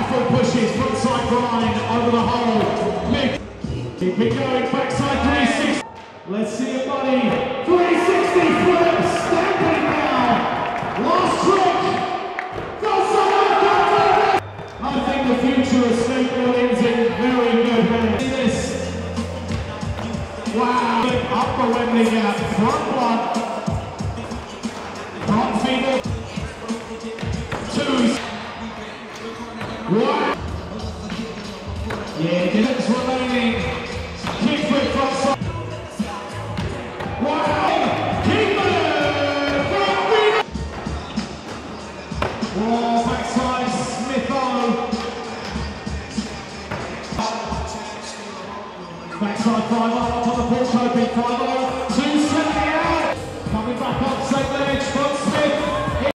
powerful pushes, frontside grind over the hole. Keep it going, backside 360. Let's see it, buddy. 360 flip, stamping now. Last trick. I think the future of skateboarding is in very good hands. See this. Wow. Upper Wembley gap, front one. Front feet. Two. Wow. Yeah, minutes remaining. Kick flip front side. Wow. Keep it. Front feet. Whoa, backside Smith-O. Backside 5-0 up on the pull coping, 5-0.